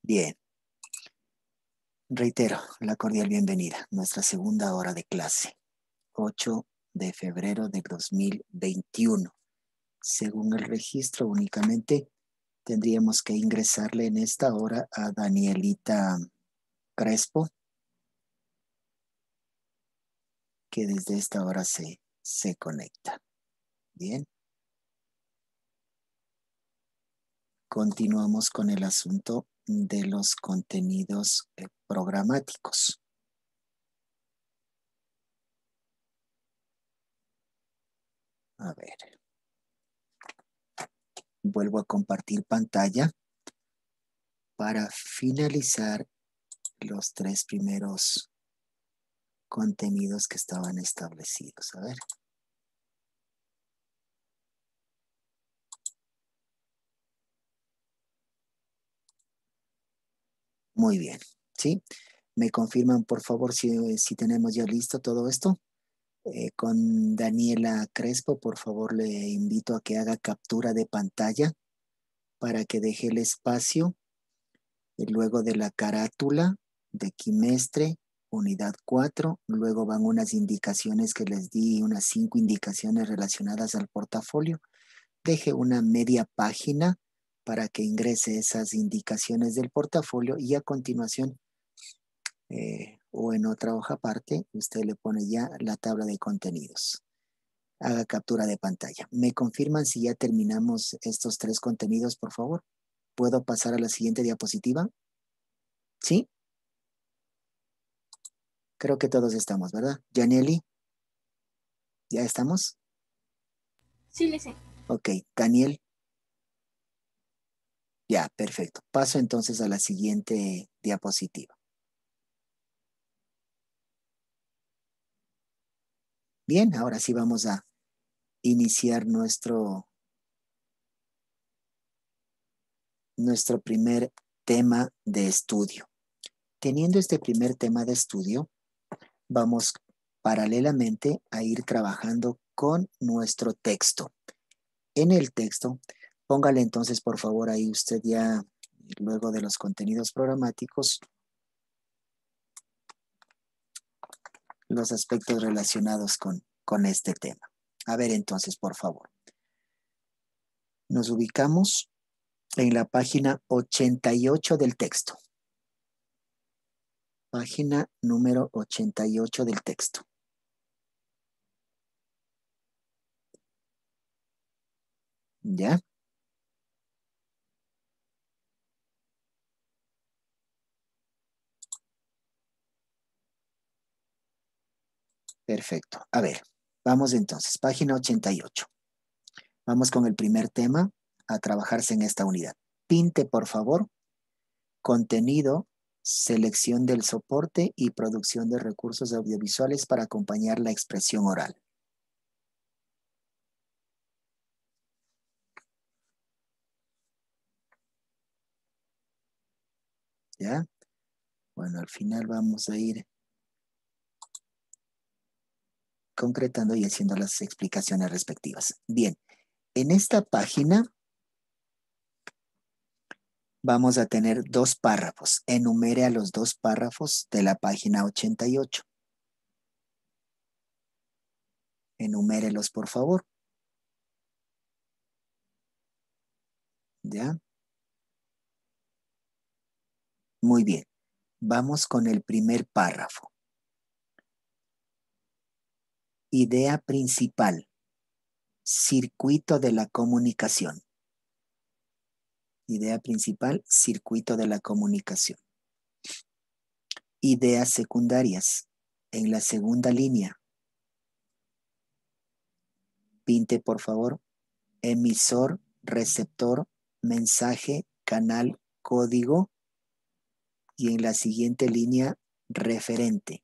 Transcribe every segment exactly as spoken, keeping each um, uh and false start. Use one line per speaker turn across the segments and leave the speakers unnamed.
Bien. Reitero la cordial bienvenida. Nuestra segunda hora de clase. ocho de febrero de dos mil veintiuno. Según el registro, únicamente tendríamos que ingresarle en esta hora a Danielita Crespo, que desde esta hora se, se conecta. Bien. Continuamos con el asunto de los contenidos eh, programáticos. A ver. Vuelvo a compartir pantalla para finalizar los tres primeros contenidos que estaban establecidos. A ver. Muy bien. ¿Sí? ¿Me confirman, por favor, si, si tenemos ya listo todo esto? Eh, con Daniela Crespo, por favor, le invito a que haga captura de pantalla para que deje el espacio y luego de la carátula de quimestre, unidad cuatro, luego van unas indicaciones que les di, unas cinco indicaciones relacionadas al portafolio. Deje una media página para que ingrese esas indicaciones del portafolio y a continuación eh, o en otra hoja aparte, usted le pone ya la tabla de contenidos. Haga captura de pantalla. ¿Me confirman si ya terminamos estos tres contenidos, por favor? ¿Puedo pasar a la siguiente diapositiva? ¿Sí? Creo que todos estamos, ¿verdad? Yaneli, ¿ya estamos?
Sí, le sé.
Ok, Daniel. Ya, perfecto. Paso entonces a la siguiente diapositiva. Bien, ahora sí vamos a iniciar nuestro, nuestro primer tema de estudio. Teniendo este primer tema de estudio, vamos paralelamente a ir trabajando con nuestro texto. En el texto, póngale entonces por favor ahí usted ya, luego de los contenidos programáticos, los aspectos relacionados con, con este tema. A ver entonces, por favor. Nos ubicamos en la página ochenta y ocho del texto. Página número ochenta y ocho del texto. ¿Ya? Perfecto. A ver, vamos entonces. Página ochenta y ocho. Vamos con el primer tema a trabajarse en esta unidad. Pinte, por favor, contenido, selección del soporte y producción de recursos audiovisuales para acompañar la expresión oral. ¿Ya? Bueno, al final vamos a ir concretando y haciendo las explicaciones respectivas. Bien, en esta página vamos a tener dos párrafos. Enumere a los dos párrafos de la página ochenta y ocho. Enumérelos, por favor. ¿Ya? Muy bien. Vamos con el primer párrafo. Idea principal. Circuito de la comunicación. Idea principal, circuito de la comunicación. Ideas secundarias. En la segunda línea. Pinte, por favor, emisor, receptor, mensaje, canal, código. Y en la siguiente línea, referente.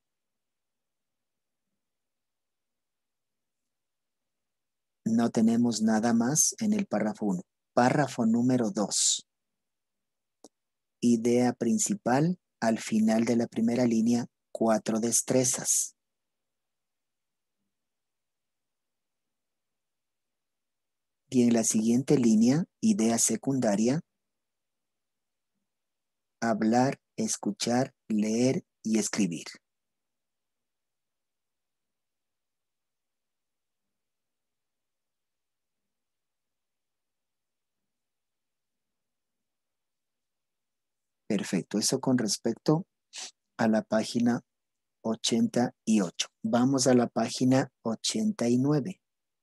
No tenemos nada más en el párrafo uno. Párrafo número dos. Idea principal, al final de la primera línea, cuatro destrezas. Y en la siguiente línea, idea secundaria, hablar, escuchar, leer y escribir. Perfecto, eso con respecto a la página ochenta y ocho. Vamos a la página ochenta y nueve.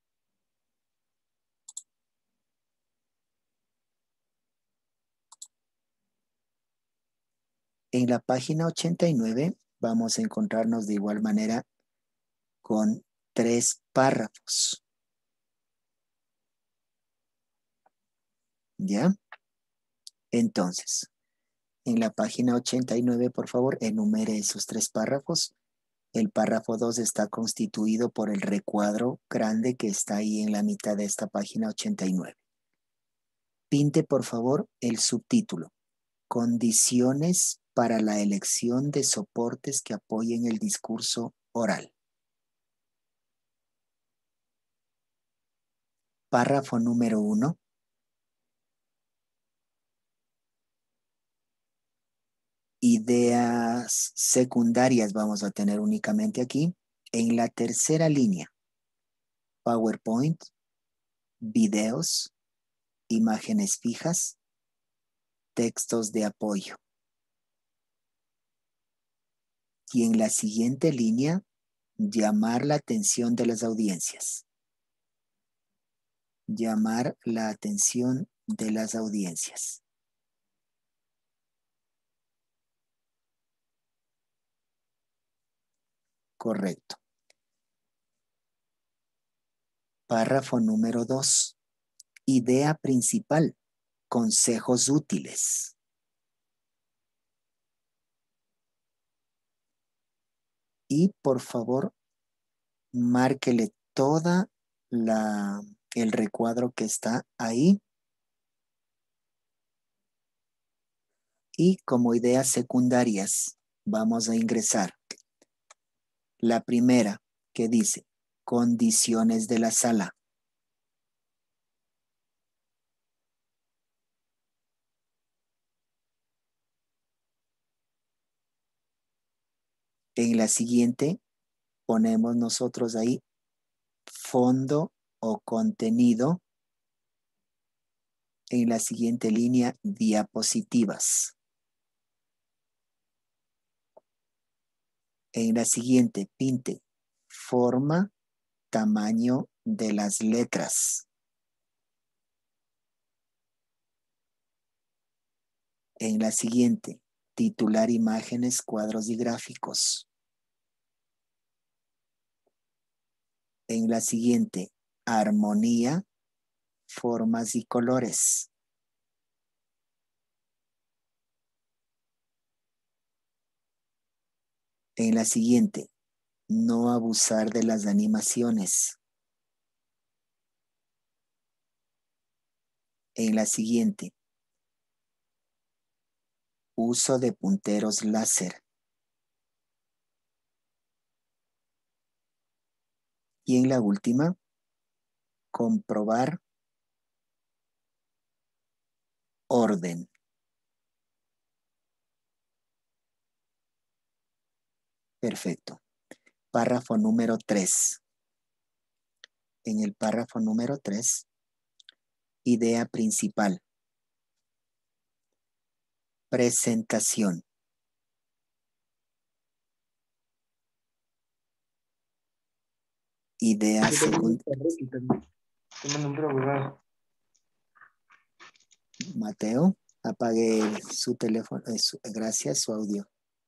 En la página ochenta y nueve vamos a encontrarnos de igual manera con tres párrafos. ¿Ya? Entonces, en la página ochenta y nueve, por favor, enumere esos tres párrafos. El párrafo dos está constituido por el recuadro grande que está ahí en la mitad de esta página ochenta y nueve. Pinte, por favor, el subtítulo. Condiciones para la elección de soportes que apoyen el discurso oral. Párrafo número uno. Ideas secundarias vamos a tener únicamente aquí. En la tercera línea, PowerPoint, videos, imágenes fijas, textos de apoyo. Y en la siguiente línea, llamar la atención de las audiencias. Llamar la atención de las audiencias. Correcto. Párrafo número dos. Idea principal. Consejos útiles. Y por favor, márquele toda la, el recuadro que está ahí. Y como ideas secundarias, vamos a ingresar la primera que dice condiciones de la sala. En la siguiente ponemos nosotros ahí fondo o contenido. En la siguiente línea, diapositivas. En la siguiente, pinte forma, tamaño de las letras. En la siguiente, titular imágenes, cuadros y gráficos. En la siguiente, armonía, formas y colores. En la siguiente, no abusar de las animaciones. En la siguiente, uso de punteros láser. Y en la última, comprobar orden. Perfecto. Párrafo número tres. En el párrafo número tres, idea principal. Presentación. Idea secundaria. Mateo, apague su teléfono. Eh, su, gracias, su audio.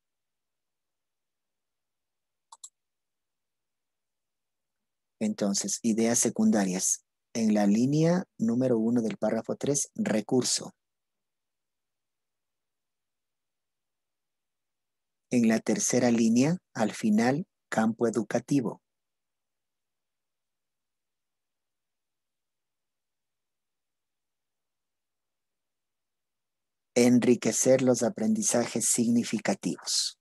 Entonces, ideas secundarias. En la línea número uno del párrafo tres, recurso. En la tercera línea, al final, campo educativo. Enriquecer los aprendizajes significativos.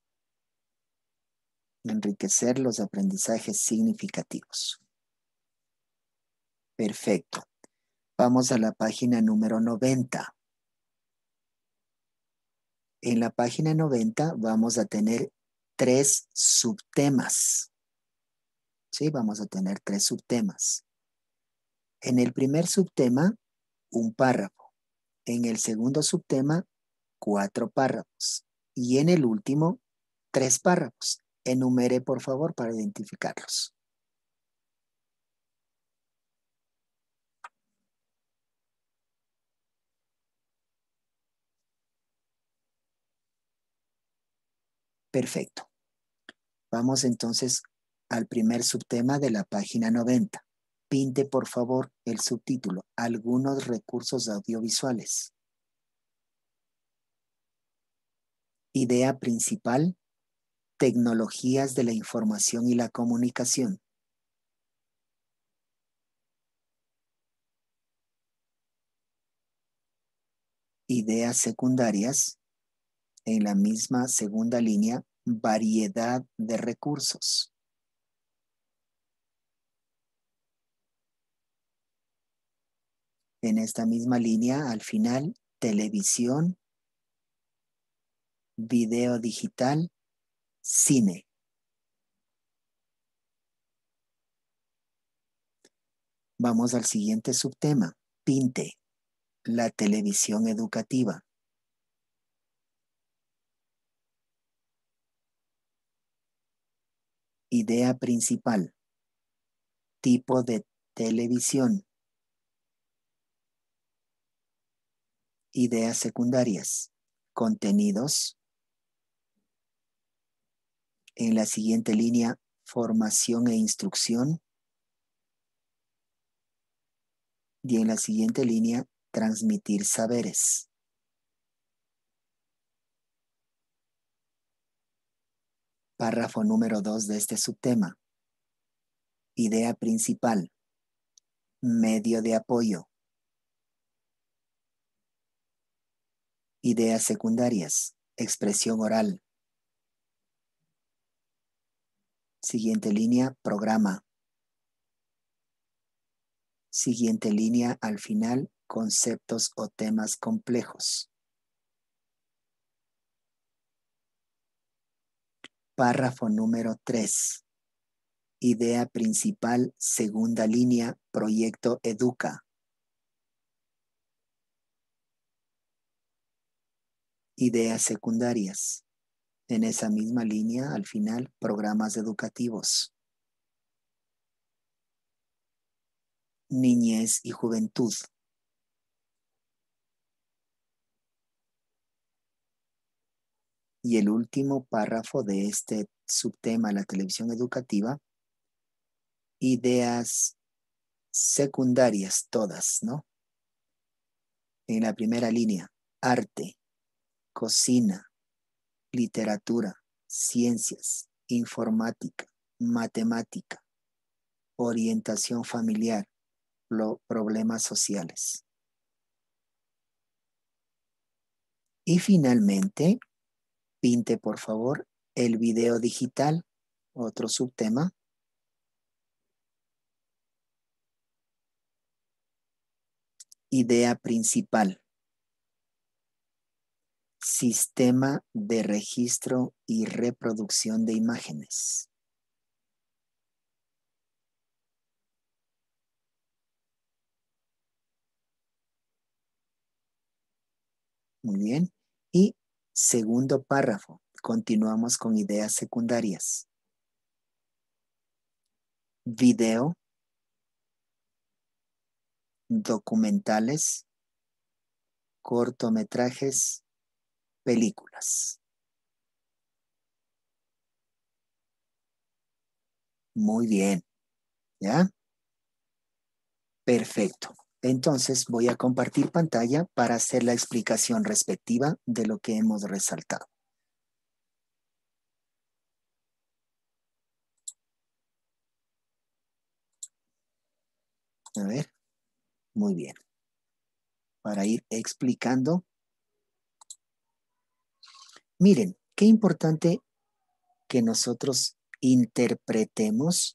Enriquecer los aprendizajes significativos. Perfecto. Vamos a la página número noventa. En la página noventa vamos a tener tres subtemas. Sí, vamos a tener tres subtemas. En el primer subtema, un párrafo. En el segundo subtema, cuatro párrafos. Y en el último, tres párrafos. Enumere, por favor, para identificarlos. Perfecto. Vamos entonces al primer subtema de la página noventa. Pinte, por favor, el subtítulo. Algunos recursos audiovisuales. Idea principal. Tecnologías de la información y la comunicación. Ideas secundarias. En la misma segunda línea, variedad de recursos. En esta misma línea, al final, televisión, video digital, cine. Vamos al siguiente subtema. Pinte, la televisión educativa. Idea principal. Tipo de televisión. Ideas secundarias. Contenidos. En la siguiente línea, formación e instrucción. Y en la siguiente línea, transmitir saberes. Párrafo número dos de este subtema. Idea principal. Medio de apoyo. Ideas secundarias. Expresión oral. Siguiente línea, programa. Siguiente línea, al final, conceptos o temas complejos. Párrafo número tres. Idea principal, segunda línea, proyecto Educa. Ideas secundarias. En esa misma línea, al final, programas educativos. Niñez y juventud. Y el último párrafo de este subtema, la televisión educativa, ideas secundarias todas, ¿no? En la primera línea, arte, cocina, literatura, ciencias, informática, matemática, orientación familiar, problemas sociales. Y finalmente, pinte por favor el video digital, otro subtema. Idea principal. Sistema de registro y reproducción de imágenes. Muy bien. Y segundo párrafo. Continuamos con ideas secundarias. Video, documentales, cortometrajes, películas. Muy bien. ¿Ya? Perfecto. Entonces voy a compartir pantalla para hacer la explicación respectiva de lo que hemos resaltado. A ver. Muy bien. Para ir explicando. Miren, qué importante que nosotros interpretemos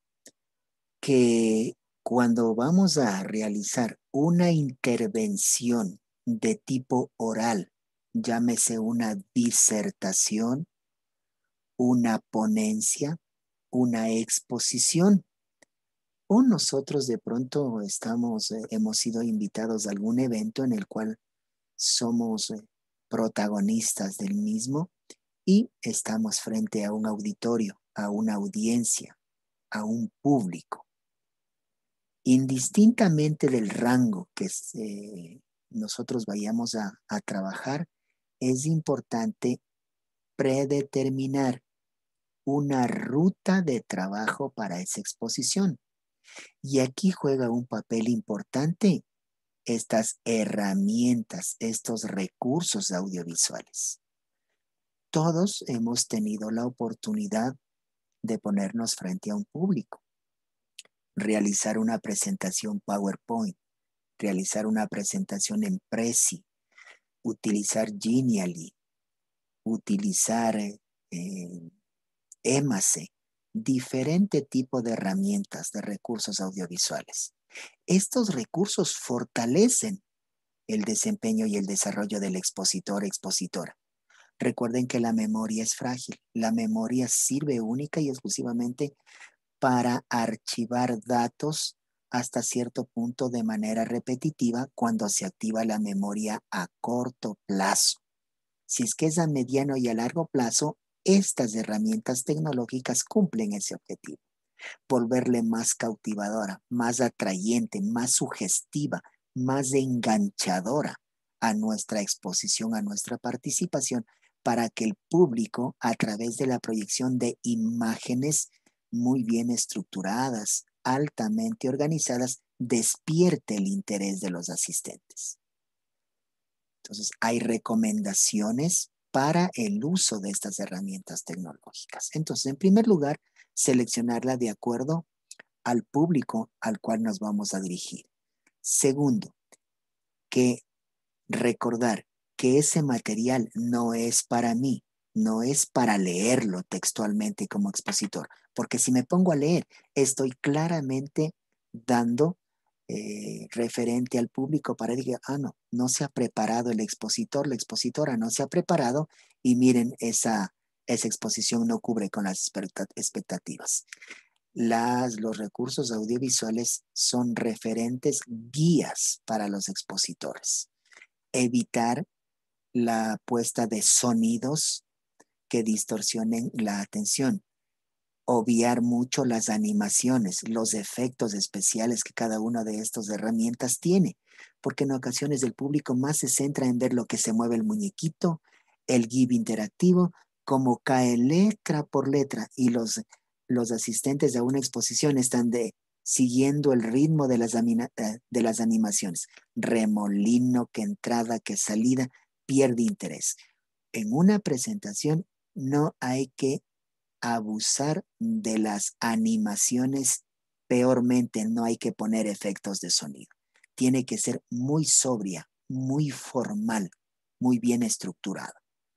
que cuando vamos a realizar una intervención de tipo oral llámese una disertación, una ponencia, una exposición. O nosotros de pronto estamos, eh, hemos sido invitados a algún evento en el cual somos eh, protagonistas del mismo y estamos frente a un auditorio, a una audiencia, a un público. Indistintamente del rango que eh, nosotros vayamos a, a trabajar, es importante predeterminar una ruta de trabajo para esa exposición. Y aquí juega un papel importante estas herramientas, estos recursos audiovisuales. Todos hemos tenido la oportunidad de ponernos frente a un público, realizar una presentación PowerPoint, realizar una presentación en Prezi, utilizar Genially, utilizar eh, Emace, diferente tipo de herramientas, de recursos audiovisuales. Estos recursos fortalecen el desempeño y el desarrollo del expositor, expositora. Recuerden que la memoria es frágil. La memoria sirve única y exclusivamente para archivar datos hasta cierto punto de manera repetitiva cuando se activa la memoria a corto plazo. Si es que es a mediano y a largo plazo, estas herramientas tecnológicas cumplen ese objetivo. Volverle más cautivadora, más atrayente, más sugestiva, más enganchadora a nuestra exposición, a nuestra participación, para que el público, a través de la proyección de imágenes muy bien estructuradas, altamente organizadas, despierte el interés de los asistentes. Entonces, hay recomendaciones para el uso de estas herramientas tecnológicas. Entonces, en primer lugar, seleccionarla de acuerdo al público al cual nos vamos a dirigir. Segundo, que recordar que ese material no es para mí, no es para leerlo textualmente como expositor, porque si me pongo a leer, estoy claramente dando eh, referente al público para decir, ah, no, no se ha preparado el expositor, la expositora no se ha preparado y miren, esa, esa exposición no cubre con las expectativas. Las, los recursos audiovisuales son referentes guías para los expositores. Evitar la puesta de sonidos que distorsionen la atención. Obviar mucho las animaciones, los efectos especiales que cada una de estas herramientas tiene, porque en ocasiones el público más se centra en ver lo que se mueve el muñequito, el GIF interactivo, cómo cae letra por letra y los, los asistentes a una exposición están de, siguiendo el ritmo de las, de las animaciones. Remolino, que entrada, que salida, pierde interés. En una presentación no hay que abusar de las animaciones, peormente no hay que poner efectos de sonido. Tiene que ser muy sobria, muy formal, muy bien estructurada.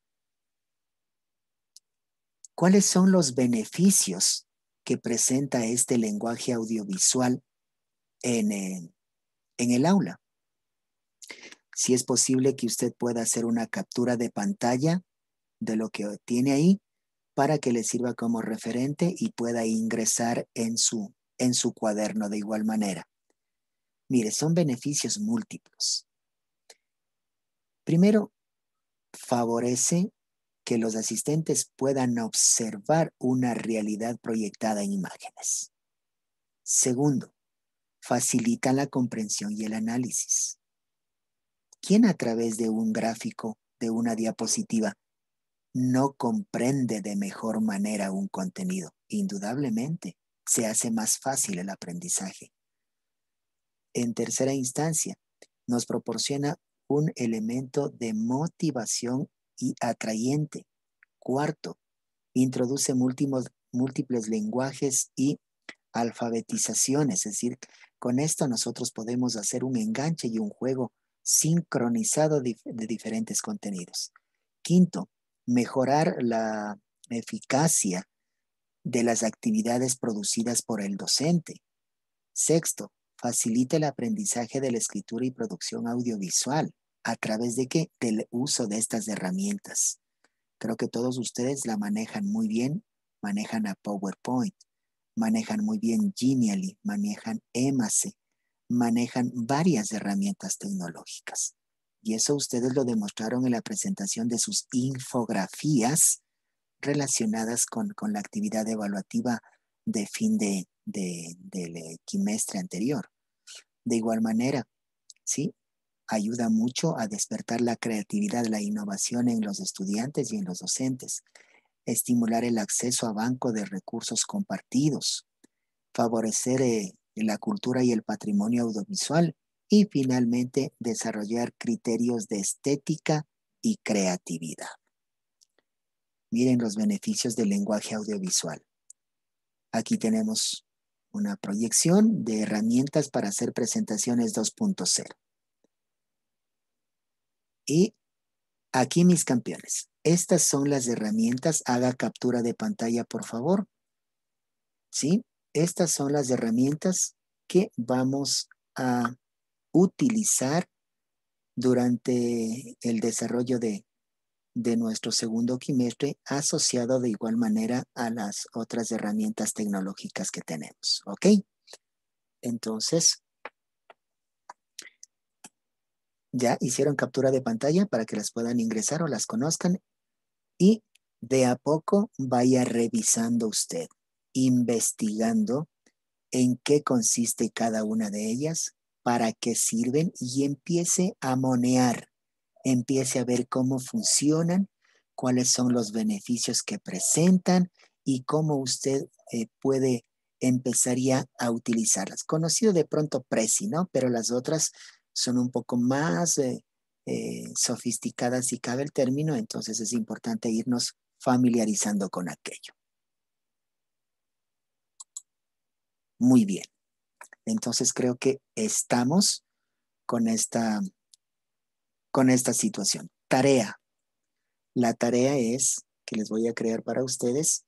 ¿Cuáles son los beneficios que presenta este lenguaje audiovisual en, en, en el aula? Si es posible que usted pueda hacer una captura de pantalla de lo que tiene ahí para que le sirva como referente y pueda ingresar en su, en su cuaderno de igual manera. Mire, son beneficios múltiples. Primero, favorece que los asistentes puedan observar una realidad proyectada en imágenes. Segundo, facilita la comprensión y el análisis. ¿Quién a través de un gráfico, de una diapositiva, no comprende de mejor manera un contenido? Indudablemente, se hace más fácil el aprendizaje. En tercera instancia, nos proporciona un elemento de motivación y atrayente. Cuarto, introduce múltiples, múltiples lenguajes y alfabetizaciones, es decir, con esto nosotros podemos hacer un enganche y un juego sincronizado de, de diferentes contenidos. Quinto, mejorar la eficacia de las actividades producidas por el docente. Sexto, facilita el aprendizaje de la escritura y producción audiovisual. ¿A través de qué? Del uso de estas herramientas. Creo que todos ustedes la manejan muy bien, manejan a PowerPoint, manejan muy bien Genially, manejan Emace, manejan varias herramientas tecnológicas. Y eso ustedes lo demostraron en la presentación de sus infografías relacionadas con, con la actividad evaluativa de fin de, de, del trimestre anterior. De igual manera, ¿sí? Ayuda mucho a despertar la creatividad, la innovación en los estudiantes y en los docentes, estimular el acceso a banco de recursos compartidos, favorecer eh, la cultura y el patrimonio audiovisual y finalmente desarrollar criterios de estética y creatividad. Miren los beneficios del lenguaje audiovisual. Aquí tenemos una proyección de herramientas para hacer presentaciones dos punto cero. Y aquí, mis campeones, estas son las herramientas. Haga captura de pantalla, por favor. ¿Sí? Estas son las herramientas que vamos a utilizar durante el desarrollo de, de nuestro segundo trimestre, asociado de igual manera a las otras herramientas tecnológicas que tenemos. ¿Ok? Entonces, ya hicieron captura de pantalla para que las puedan ingresar o las conozcan y de a poco vaya revisando usted, investigando en qué consiste cada una de ellas, para qué sirven y empiece a monear, empiece a ver cómo funcionan, cuáles son los beneficios que presentan y cómo usted eh, puede empezar ya a utilizarlas. Conocido de pronto Prezi, ¿no? Pero las otras son un poco más eh, eh, sofisticadas, si cabe el término, entonces es importante irnos familiarizando con aquello. Muy bien. Entonces creo que estamos con esta, con esta situación. Tarea. La tarea es, que les voy a crear para ustedes,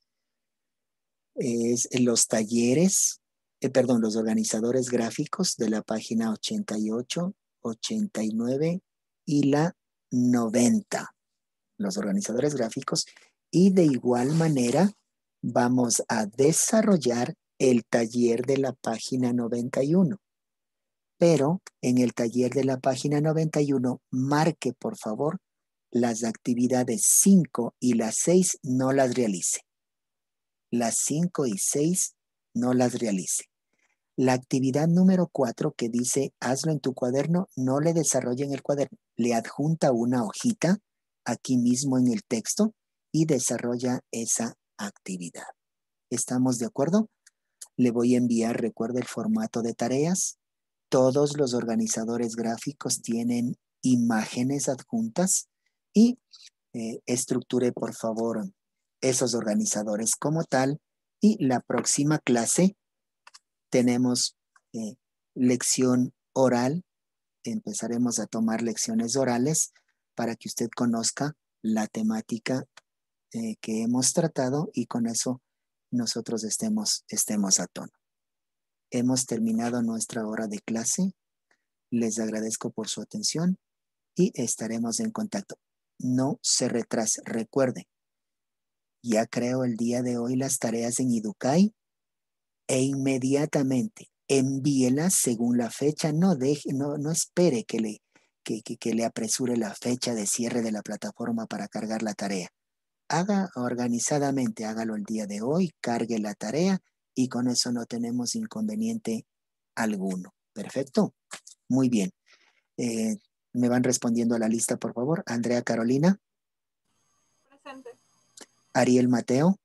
es los talleres, eh, perdón, los organizadores gráficos de la página ochenta y ocho, ochenta y nueve y la noventa. Los organizadores gráficos. Y de igual manera vamos a desarrollar el taller de la página noventa y uno. Pero en el taller de la página noventa y uno, marque por favor las actividades cinco y las seis no las realice. Las cinco y seis no las realice. La actividad número cuatro que dice hazlo en tu cuaderno, no le desarrolle en el cuaderno. Le adjunta una hojita aquí mismo en el texto y desarrolla esa actividad. ¿Estamos de acuerdo? Le voy a enviar, recuerda, el formato de tareas. Todos los organizadores gráficos tienen imágenes adjuntas y eh, estructure por favor esos organizadores como tal. Y la próxima clase tenemos eh, lección oral. Empezaremos a tomar lecciones orales para que usted conozca la temática eh, que hemos tratado y con eso nosotros estemos, estemos a tono. Hemos terminado nuestra hora de clase. Les agradezco por su atención y estaremos en contacto. No se retrase. Recuerde, ya creo el día de hoy las tareas en Idukai e inmediatamente envíelas según la fecha. No deje, no, no espere que le, que, que, que le apresure la fecha de cierre de la plataforma para cargar la tarea. Haga organizadamente, hágalo el día de hoy, cargue la tarea y con eso no tenemos inconveniente alguno. ¿Perfecto? Muy bien. Eh, ¿Me van respondiendo a la lista, por favor? Andrea Carolina.
Presente.
Ariel Mateo.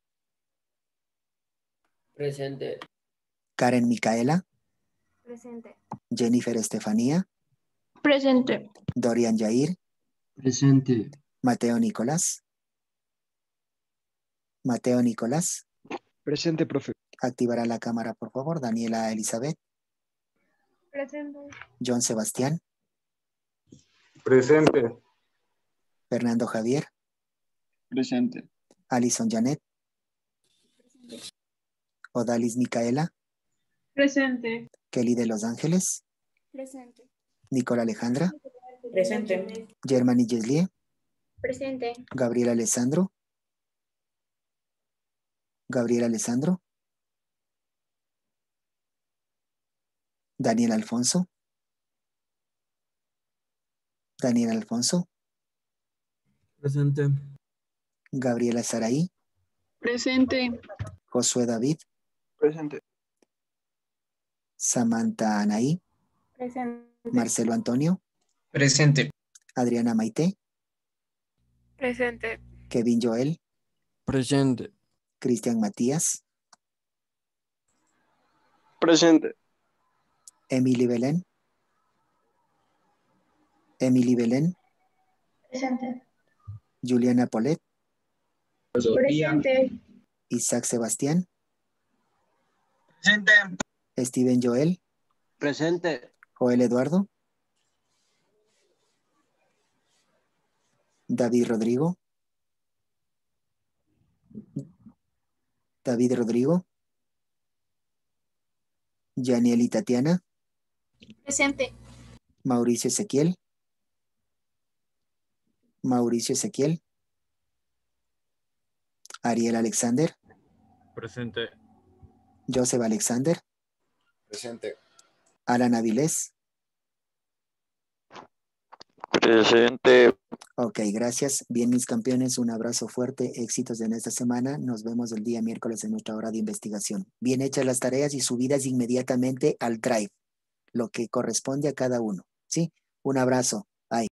Presente.
Karen Micaela.
Presente.
Jennifer Estefanía.
Presente.
Dorian Yair.
Presente.
Mateo Nicolás. Mateo Nicolás.
Presente, profe.
Activará la cámara, por favor. Daniela Elizabeth.
Presente.
John Sebastián.
Presente.
Fernando Javier.
Presente.
Alison Janet.
Presente.
Odalis Micaela.
Presente.
Kelly de Los Ángeles.
Presente.
Nicola Alejandra.
Presente.
Germany Yeslie,
Presente.
Gabriel Alessandro, Gabriel Alessandro, Daniel Alfonso, Daniel Alfonso,
Presente.
Gabriela Saraí,
Presente.
Josué David,
Presente.
Samantha Anaí,
Presente.
Marcelo Antonio,
Presente.
Adriana Maite,
Presente.
Kevin Joel,
Presente.
Cristian Matías,
Presente.
Emily Belén, Emily Belén,
Presente.
Juliana Polet,
Presente.
Isaac Sebastián,
Presente.
Steven Joel,
Presente.
Joel Eduardo, David Rodrigo, David Rodrigo, Yaniel y Tatiana,
Presente.
Mauricio Ezequiel, Mauricio Ezequiel, Ariel Alexander,
Presente.
Joseph Alexander,
Presente.
Alan Avilés.
Presente.
Ok, gracias. Bien, mis campeones, un abrazo fuerte, éxitos en esta semana. Nos vemos el día miércoles en nuestra hora de investigación. Bien hechas las tareas y subidas inmediatamente al Drive, lo que corresponde a cada uno. ¿Sí? Un abrazo. Bye.